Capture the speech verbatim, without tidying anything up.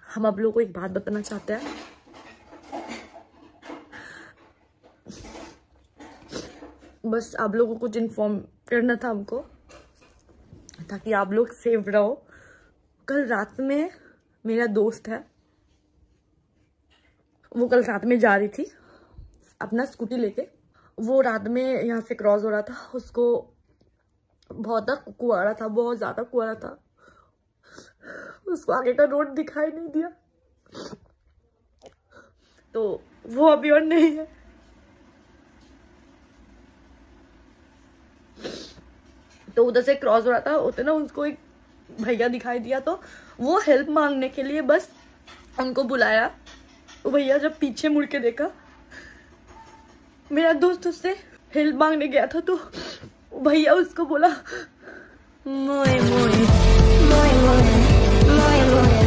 हम आप लोगों को एक बात बताना चाहते हैं। बस आप लोगों को कुछ इन्फॉर्म करना था हमको, ताकि आप लोग सेफ रहो। कल रात में मेरा दोस्त है, वो कल रात में जा रही थी अपना स्कूटी लेके। वो रात में यहाँ से क्रॉस हो रहा था, उसको बहुत कुआरा था, बहुत ज्यादा कुआरा था, उसको आगे का रोड दिखाई नहीं दिया, तो वो अभी और नहीं है। तो उधर से क्रॉस हो रहा था, उतने ना उसको एक भैया दिखाई दिया, तो वो हेल्प मांगने के लिए बस उनको बुलाया। तो भैया जब पीछे मुड़ के देखा, मेरा दोस्त उससे हेल्प मांगने गया था, तो भैया उसको बोला मोए मोए मोए मोए मोए मोए।